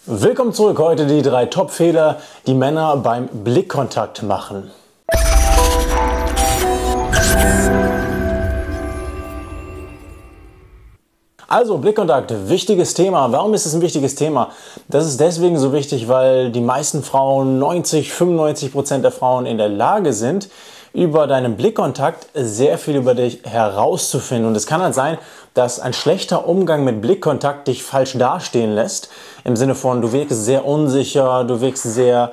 Willkommen zurück, heute die 3 Top-Fehler, die Männer beim Blickkontakt machen. Also Blickkontakt, wichtiges Thema. Warum ist es ein wichtiges Thema? Das ist deswegen so wichtig, weil die meisten Frauen, 95% der Frauen in der Lage sind, über deinen Blickkontakt sehr viel über dich herauszufinden. Und es kann halt sein, dass ein schlechter Umgang mit Blickkontakt dich falsch dastehen lässt. Im Sinne von, du wirkst sehr unsicher, du wirkst sehr,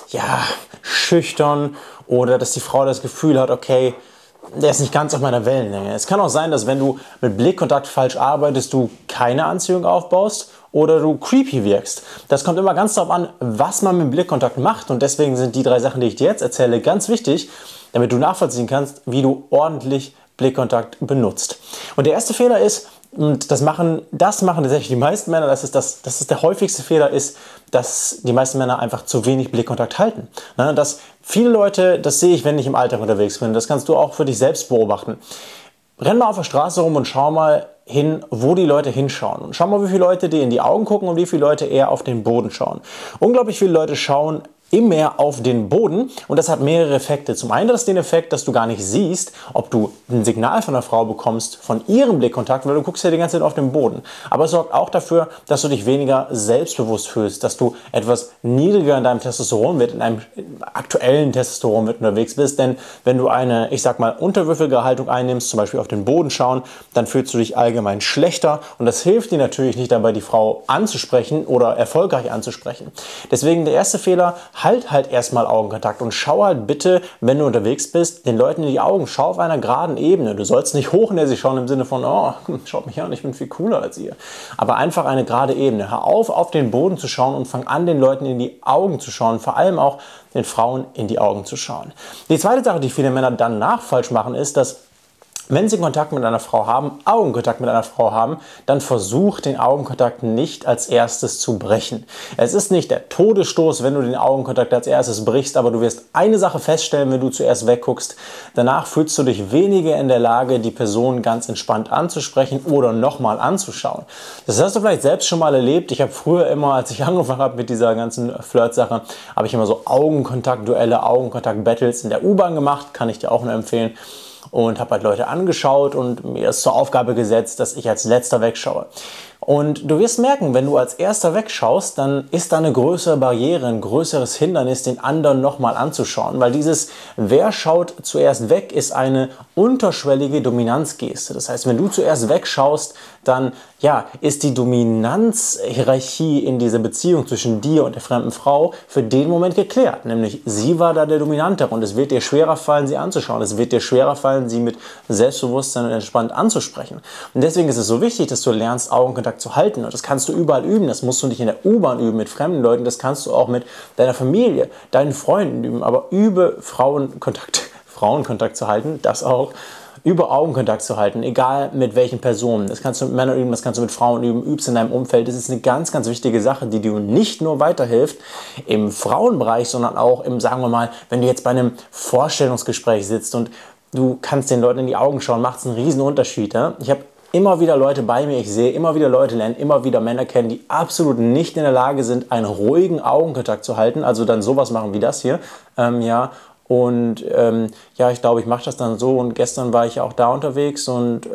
schüchtern. Oder dass die Frau das Gefühl hat, okay, der ist nicht ganz auf meiner Wellenlänge. Es kann auch sein, dass wenn du mit Blickkontakt falsch arbeitest, du keine Anziehung aufbaust oder du creepy wirkst. Das kommt immer ganz darauf an, was man mit Blickkontakt macht. Und deswegen sind die 3 Sachen, die ich dir jetzt erzähle, ganz wichtig, damit du nachvollziehen kannst, wie du ordentlich Blickkontakt benutzt. Und der erste Fehler ist, und das machen tatsächlich die meisten Männer, das ist der häufigste Fehler ist, dass die meisten Männer einfach zu wenig Blickkontakt halten. Dass viele Leute, das sehe ich, wenn ich im Alltag unterwegs bin, das kannst du auch für dich selbst beobachten. Renn mal auf der Straße rum und schau mal hin, wo die Leute hinschauen. Und schau mal, wie viele Leute dir in die Augen gucken und wie viele Leute eher auf den Boden schauen. Unglaublich viele Leute schauen immer auf den Boden und das hat mehrere Effekte. Zum einen das den Effekt, dass du gar nicht siehst, ob du ein Signal von einer Frau bekommst von ihrem Blickkontakt, weil du guckst ja die ganze Zeit auf den Boden. Aber es sorgt auch dafür, dass du dich weniger selbstbewusst fühlst, dass du etwas niedriger in deinem Testosteronwert, in einem aktuellen Testosteronwert unterwegs bist. Denn wenn du eine, ich sag mal, unterwürfige Haltung einnimmst, zum Beispiel auf den Boden schauen, dann fühlst du dich allgemein schlechter und das hilft dir natürlich nicht dabei, die Frau anzusprechen oder erfolgreich anzusprechen. Deswegen der erste Fehler, halt erstmal Augenkontakt und schau halt bitte, wenn du unterwegs bist, den Leuten in die Augen. Schau auf einer geraden Ebene. Du sollst nicht hoch in der sie schauen im Sinne von, oh, schaut mich an, ich bin viel cooler als ihr. Aber einfach eine gerade Ebene. Hör auf den Boden zu schauen und fang an, den Leuten in die Augen zu schauen. Vor allem auch den Frauen in die Augen zu schauen. Die zweite Sache, die viele Männer danach falsch machen, ist, dass wenn sie Kontakt mit einer Frau haben, Augenkontakt mit einer Frau haben, dann versucht den Augenkontakt nicht als erstes zu brechen. Es ist nicht der Todesstoß, wenn du den Augenkontakt als erstes brichst, aber du wirst eine Sache feststellen, wenn du zuerst wegguckst. Danach fühlst du dich weniger in der Lage, die Person ganz entspannt anzusprechen oder nochmal anzuschauen. Das hast du vielleicht selbst schon mal erlebt. Ich habe früher immer, als ich angefangen habe mit dieser ganzen Flirt-Sache, habe ich immer so Augenkontakt-Duelle, Augenkontakt-Battles in der U-Bahn gemacht, kann ich dir auch nur empfehlen. Und habe halt Leute angeschaut und mir es zur Aufgabe gesetzt, dass ich als Letzter wegschaue. Und du wirst merken, wenn du als Erster wegschaust, dann ist da eine größere Barriere, ein größeres Hindernis, den anderen nochmal anzuschauen. Weil dieses wer schaut zuerst weg ist eine unterschwellige Dominanzgeste. Das heißt, wenn du zuerst wegschaust, dann ist die Dominanzhierarchie in dieser Beziehung zwischen dir und der fremden Frau für den Moment geklärt. Nämlich sie war da der Dominantere und es wird dir schwerer fallen, sie anzuschauen. Es wird dir schwerer fallen, sie mit Selbstbewusstsein und entspannt anzusprechen. Und deswegen ist es so wichtig, dass du lernst, Augenkontakt zu halten. Und das kannst du überall üben. Das musst du nicht in der U-Bahn üben mit fremden Leuten. Das kannst du auch mit deiner Familie, deinen Freunden üben. Aber übe Frauenkontakt zu halten, das auch. Über Augenkontakt zu halten, egal mit welchen Personen. Das kannst du mit Männern üben, das kannst du mit Frauen üben, übst in deinem Umfeld. Das ist eine ganz, ganz wichtige Sache, die dir nicht nur weiterhilft im Frauenbereich, sondern auch im, sagen wir mal, wenn du jetzt bei einem Vorstellungsgespräch sitzt und du kannst den Leuten in die Augen schauen, macht es einen riesen Unterschied. Ja? Ich habe immer wieder Leute bei mir, ich sehe immer wieder Leute lernen, immer wieder Männer kennen, die absolut nicht in der Lage sind, einen ruhigen Augenkontakt zu halten, also dann sowas machen wie das hier, Und ich glaube, ich mache das dann so und gestern war ich auch da unterwegs und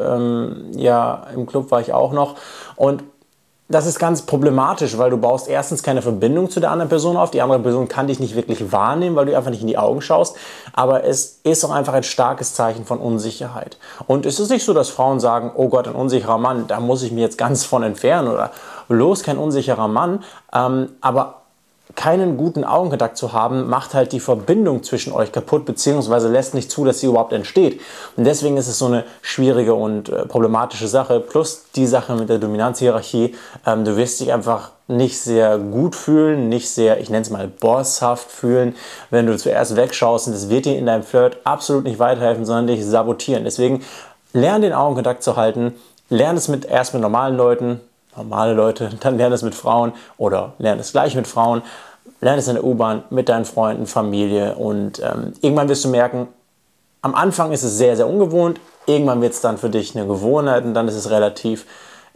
im Club war ich auch noch und das ist ganz problematisch, weil du baust erstens keine Verbindung zu der anderen Person auf, die andere Person kann dich nicht wirklich wahrnehmen, weil du einfach nicht in die Augen schaust, aber es ist auch einfach ein starkes Zeichen von Unsicherheit. Und es ist nicht so, dass Frauen sagen, oh Gott, ein unsicherer Mann, da muss ich mich jetzt ganz von entfernen oder bloß kein unsicherer Mann, aber keinen guten Augenkontakt zu haben, macht halt die Verbindung zwischen euch kaputt, beziehungsweise lässt nicht zu, dass sie überhaupt entsteht. Und deswegen ist es so eine schwierige und problematische Sache. Plus die Sache mit der Dominanzhierarchie. Du wirst dich einfach nicht sehr gut fühlen, nicht sehr, ich nenne es mal, bosshaft fühlen, wenn du zuerst wegschaust. Und das wird dir in deinem Flirt absolut nicht weiterhelfen, sondern dich sabotieren. Deswegen lern den Augenkontakt zu halten. Lern es erst mit normalen Leuten, normale Leute, dann lerne es mit Frauen oder lerne es gleich mit Frauen, lerne es in der U-Bahn mit deinen Freunden, Familie und irgendwann wirst du merken, am Anfang ist es sehr, sehr ungewohnt, irgendwann wird es dann für dich eine Gewohnheit und dann ist es relativ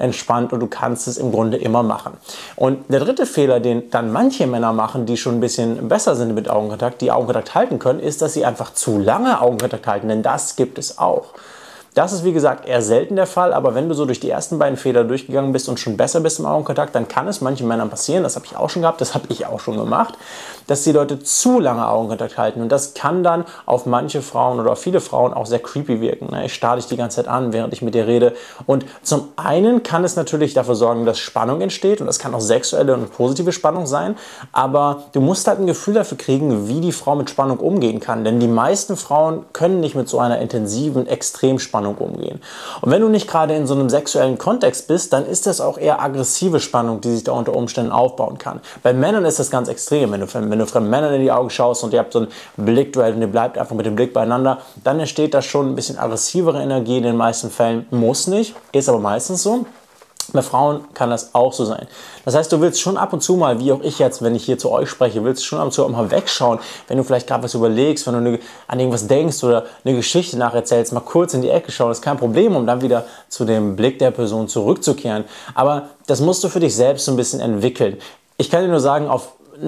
entspannt und du kannst es im Grunde immer machen. Und der dritte Fehler, den dann manche Männer machen, die schon ein bisschen besser sind mit Augenkontakt, die Augenkontakt halten können, ist, dass sie einfach zu lange Augenkontakt halten, denn das gibt es auch. Das ist, wie gesagt, eher selten der Fall, aber wenn du so durch die ersten beiden Fehler durchgegangen bist und schon besser bist im Augenkontakt, dann kann es manchen Männern passieren, das habe ich auch schon gehabt, das habe ich auch schon gemacht, dass die Leute zu lange Augenkontakt halten und das kann dann auf manche Frauen oder auf viele Frauen auch sehr creepy wirken. Ich starre dich die ganze Zeit an, während ich mit dir rede und zum einen kann es natürlich dafür sorgen, dass Spannung entsteht und das kann auch sexuelle und positive Spannung sein, aber du musst halt ein Gefühl dafür kriegen, wie die Frau mit Spannung umgehen kann, denn die meisten Frauen können nicht mit so einer intensiven Extremspannung umgehen. Und wenn du nicht gerade in so einem sexuellen Kontext bist, dann ist das auch eher aggressive Spannung, die sich da unter Umständen aufbauen kann. Bei Männern ist das ganz extrem. Wenn du fremden Männern in die Augen schaust und ihr habt so ein Blickduell und ihr bleibt einfach mit dem Blick beieinander, dann entsteht da schon ein bisschen aggressivere Energie in den meisten Fällen. Muss nicht, ist aber meistens so. Bei Frauen kann das auch so sein. Das heißt, du willst schon ab und zu mal, wie auch ich jetzt, wenn ich hier zu euch spreche, willst schon ab und zu mal wegschauen, wenn du vielleicht gerade was überlegst, wenn du an irgendwas denkst oder eine Geschichte nacherzählst, mal kurz in die Ecke schauen, das ist kein Problem, um dann wieder zu dem Blick der Person zurückzukehren. Aber das musst du für dich selbst so ein bisschen entwickeln. Ich kann dir nur sagen, auf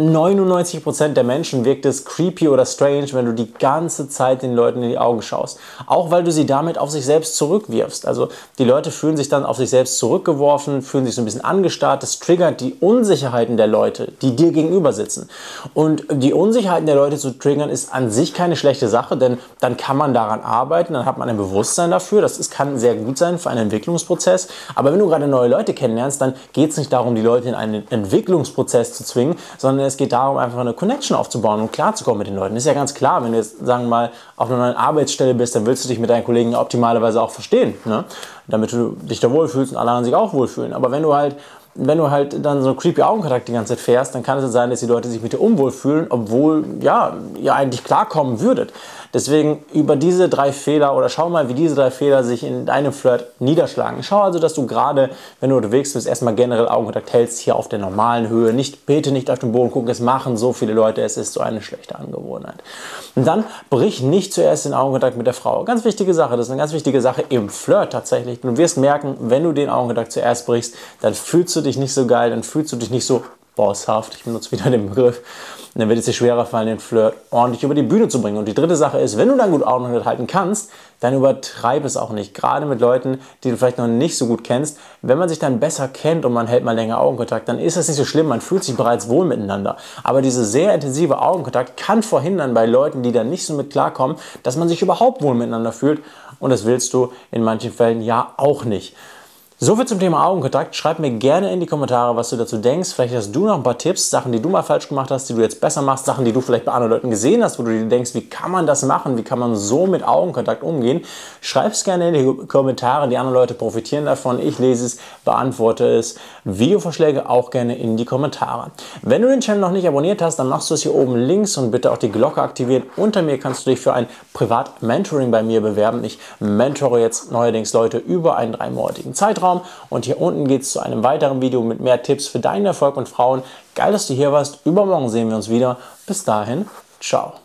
99% der Menschen wirkt es creepy oder strange, wenn du die ganze Zeit den Leuten in die Augen schaust. Auch weil du sie damit auf sich selbst zurückwirfst. Also die Leute fühlen sich dann auf sich selbst zurückgeworfen, fühlen sich so ein bisschen angestarrt. Das triggert die Unsicherheiten der Leute, die dir gegenüber sitzen. Und die Unsicherheiten der Leute zu triggern ist an sich keine schlechte Sache, denn dann kann man daran arbeiten, dann hat man ein Bewusstsein dafür. Das kann sehr gut sein für einen Entwicklungsprozess. Aber wenn du gerade neue Leute kennenlernst, dann geht es nicht darum, die Leute in einen Entwicklungsprozess zu zwingen, sondern es geht darum, einfach eine Connection aufzubauen und klarzukommen mit den Leuten. Das ist ja ganz klar, wenn du jetzt, sagen wir mal, auf einer neuen Arbeitsstelle bist, dann willst du dich mit deinen Kollegen optimalerweise auch verstehen, ne? Damit du dich da wohlfühlst und alle anderen sich auch wohlfühlen. Aber wenn du halt dann so creepy Augenkontakt die ganze Zeit fährst, dann kann es sein, dass die Leute sich mit dir unwohl fühlen, obwohl, ja, ihr eigentlich klarkommen würdet. Deswegen über diese 3 Fehler oder schau mal, wie diese 3 Fehler sich in deinem Flirt niederschlagen. Schau also, dass du gerade, wenn du unterwegs bist, erstmal generell Augenkontakt hältst, hier auf der normalen Höhe. Bitte nicht auf den Boden gucken, es machen so viele Leute, es ist so eine schlechte Angewohnheit. Und dann brich nicht zuerst den Augenkontakt mit der Frau. Ganz wichtige Sache, das ist eine ganz wichtige Sache im Flirt tatsächlich. Du wirst merken, wenn du den Augenkontakt zuerst brichst, dann fühlst du dich nicht so geil, dann fühlst du dich nicht so bosshaft, ich benutze wieder den Begriff, und dann wird es dir schwerer fallen, den Flirt ordentlich über die Bühne zu bringen. Und die dritte Sache ist, wenn du dann gut Augenkontakt halten kannst, dann übertreib es auch nicht. Gerade mit Leuten, die du vielleicht noch nicht so gut kennst. Wenn man sich dann besser kennt und man hält mal länger Augenkontakt, dann ist das nicht so schlimm, man fühlt sich bereits wohl miteinander. Aber diese sehr intensive Augenkontakt kann verhindern bei Leuten, die dann nicht so mit klarkommen, dass man sich überhaupt wohl miteinander fühlt. Und das willst du in manchen Fällen ja auch nicht. Soviel zum Thema Augenkontakt. Schreib mir gerne in die Kommentare, was du dazu denkst. Vielleicht hast du noch ein paar Tipps, Sachen, die du mal falsch gemacht hast, die du jetzt besser machst, Sachen, die du vielleicht bei anderen Leuten gesehen hast, wo du dir denkst, wie kann man das machen, wie kann man so mit Augenkontakt umgehen. Schreib es gerne in die Kommentare, die anderen Leute profitieren davon. Ich lese es, beantworte es. Videovorschläge auch gerne in die Kommentare. Wenn du den Channel noch nicht abonniert hast, dann machst du es hier oben links und bitte auch die Glocke aktivieren. Unter mir kannst du dich für ein Privat-Mentoring bei mir bewerben. Ich mentore jetzt neuerdings Leute über einen 3-monatigen Zeitraum. Und hier unten geht es zu einem weiteren Video mit mehr Tipps für deinen Erfolg mit Frauen. Geil, dass du hier warst. Übermorgen sehen wir uns wieder. Bis dahin, ciao.